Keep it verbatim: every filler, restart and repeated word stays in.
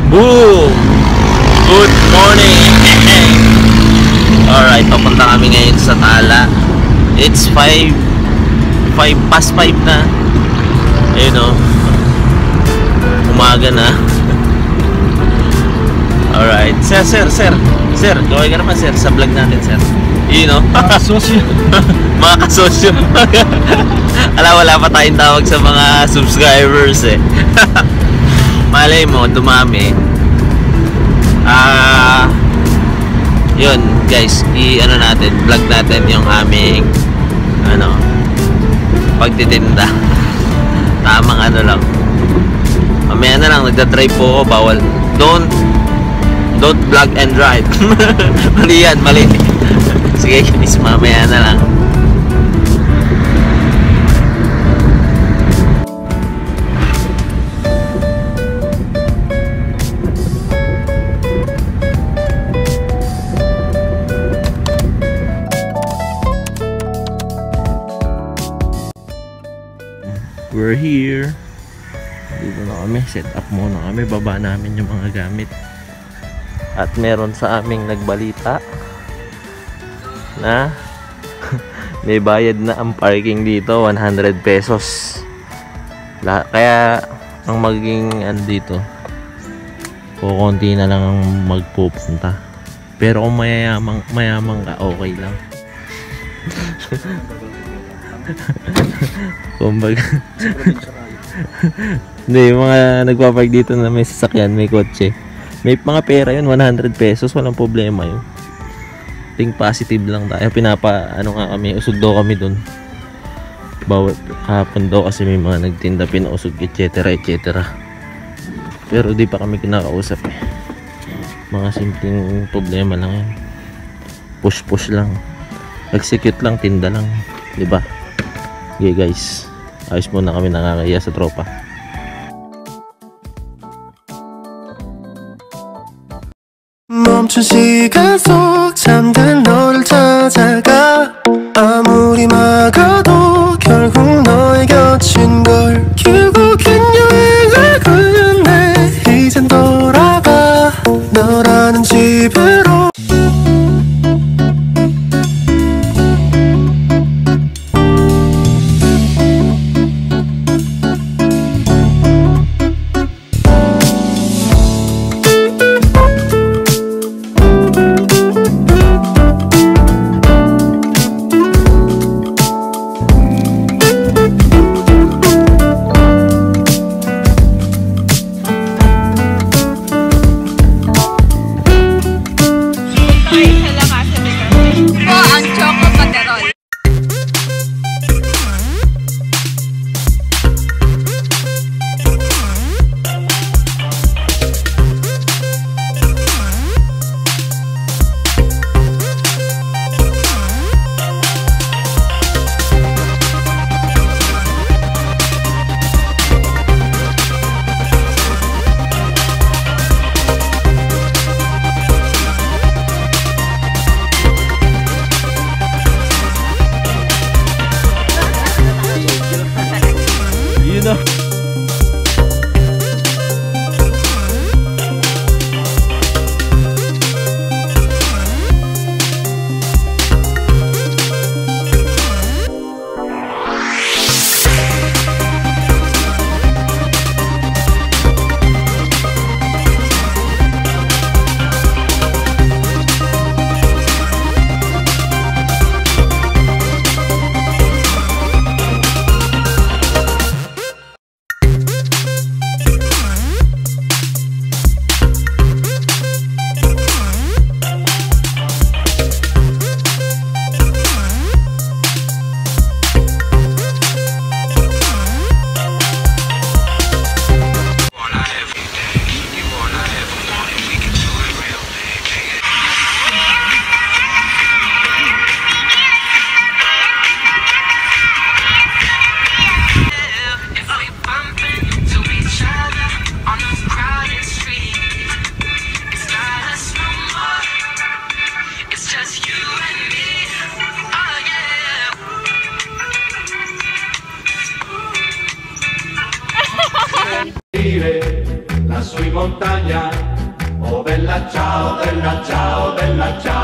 Boom! Good morning! Alright, papunta kami ngayon sa Tala. It's five five past five na. Ayun o, umaga na. Alright, sir, sir, sir Sir, gawin ka naman sir sa vlog natin sir. Yun o, mga kasosyo. Mga kasosyo. Ala, wala pa tayong tawag sa mga subscribers eh. Malay mo, dumami. Ah, uh, yun guys, i-ano natin, vlog natin yung aming ano, pagtitinda. Tamang ano lang. Mamaya na lang, nagda-drive po ako, bawal. Don't Don't vlog and drive. Mali yan, mali. Sige guys, mamaya na lang. We're here. Dito na kami, set up muna kami, baba namin yung mga gamit. At meron sa aming nagbalita na may bayad na ang parking dito, one hundred pesos. Kaya ang magiging ano dito, kukunti na lang ang magpupunta. Pero kung mayamang, mayamang ka, okay lang. Kumbaga hindi, yung mga nagpapark dito na may sasakyan, may kotse, may mga pera yun, one hundred pesos, walang problema yun. Think positive lang tayo. Pinapa, ano nga kami, usog daw kami dun. Bawat kahapon daw kasi may mga nagtinda, pinausog, etc, etc. Pero di pa kami kinakausap eh. Mga simpleng problema lang yun. Push push lang, execute lang, tinda lang, diba? Okay guys, ayos muna kami, nakakaya sa tropa. 멈춘 시간 속 잠든 너를 찾아가 아무리 막아도 결국 너의 곁인 걸 결국엔 여행을 끝내 이젠 돌아가 너라는 집으로 montagna. Oh bella ciao, bella ciao, bella ciao.